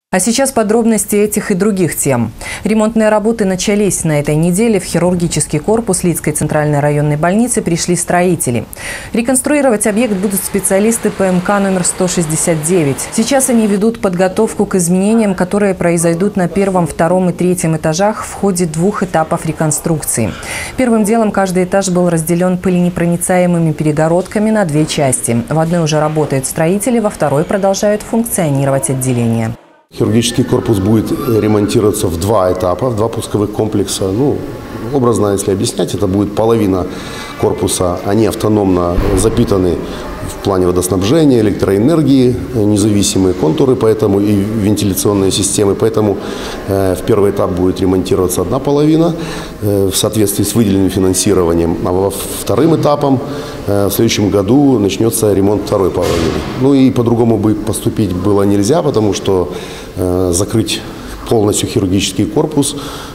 А сейчас подробности этих и других тем. Ремонтные работы начались. На этой неделе в хирургический корпус Лидской центральной районной больницы пришли строители. Реконструировать объект будут специалисты ПМК номер 169. Сейчас они ведут подготовку к изменениям, которые произойдут на первом, втором и третьем этажах в ходе 2 этапов реконструкции. Первым делом каждый этаж был разделен пыленепроницаемыми перегородками на 2 части. В одной уже работают строители, во второй продолжают функционировать отделения. Хирургический корпус будет ремонтироваться в 2 этапа, в 2 пусковых комплекса. Образно, если объяснять, это будет половина корпуса. Они автономно запитаны в плане водоснабжения, электроэнергии, независимые контуры, поэтому и вентиляционные системы. Поэтому в первый этап будет ремонтироваться одна половина в соответствии с выделенным финансированием. А вторым этапом в следующем году начнется ремонт второй половины. И по-другому бы поступить было нельзя, потому что закрыть полностью хирургический корпус,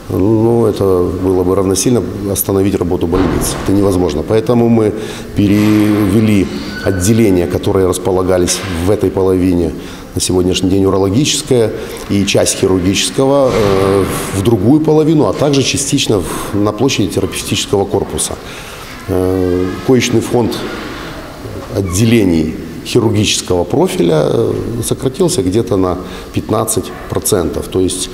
это было бы равносильно остановить работу больницы. Это невозможно. Поэтому мы перевели отделения, которые располагались в этой половине, на сегодняшний день урологическое и часть хирургического, в другую половину, а также частично на площади терапевтического корпуса. Коечный фонд отделений хирургического профиля сократился где-то на 15%. То есть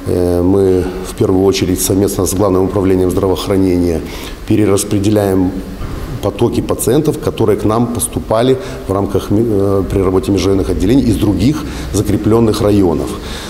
мы в первую очередь совместно с Главным управлением здравоохранения перераспределяем потоки пациентов, которые к нам поступали в рамках при работе межрайонных отделений из других закрепленных районов.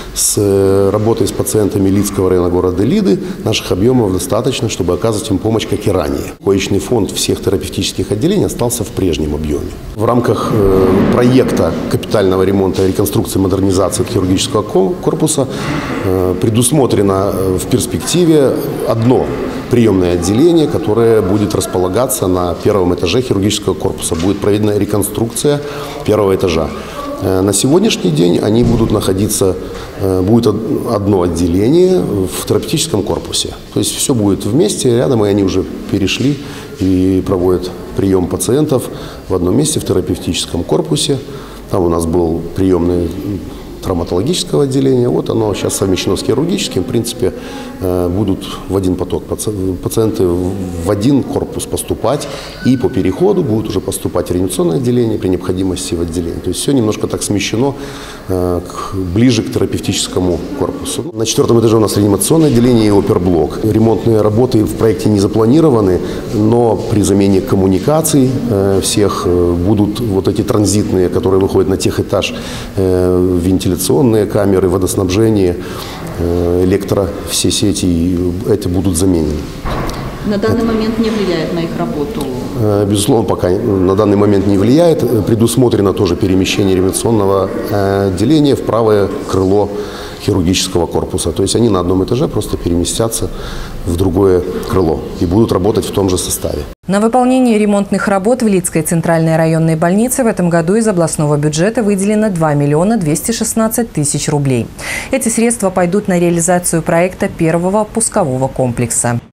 С работой с пациентами Лидского района города Лиды наших объемов достаточно, чтобы оказывать им помощь, как и ранее. Коечный фонд всех терапевтических отделений остался в прежнем объеме. В рамках проекта капитального ремонта, реконструкции, модернизации хирургического корпуса предусмотрено в перспективе одно приемное отделение, которое будет располагаться на первом этаже хирургического корпуса. Будет проведена реконструкция первого этажа. На сегодняшний день они будут находиться, будет одно отделение в терапевтическом корпусе. То есть все будет вместе, рядом, и они уже перешли и проводят прием пациентов в одном месте в терапевтическом корпусе. Там у нас был приемный травматологического отделения. Оно сейчас совмещено с хирургическим. В принципе, будут в один поток пациенты в один корпус поступать, и по переходу будут уже поступать в реанимационное отделение при необходимости в отделении. То есть все немножко так смещено ближе к терапевтическому корпусу. На 4-м этаже у нас реанимационное отделение и оперблок. Ремонтные работы в проекте не запланированы, но при замене коммуникаций всех будут эти транзитные, которые выходят на техэтаж, вентиляционные камеры, водоснабжение, все сети, эти будут заменены. На данный момент не влияет на их работу? Безусловно, пока на данный момент не влияет. Предусмотрено тоже перемещение реанимационного отделения в правое крыло хирургического корпуса. То есть они на одном этаже просто переместятся в другое крыло и будут работать в том же составе. На выполнение ремонтных работ в Лидской центральной районной больнице в этом году из областного бюджета выделено 2 216 000 рублей. Эти средства пойдут на реализацию проекта первого пускового комплекса.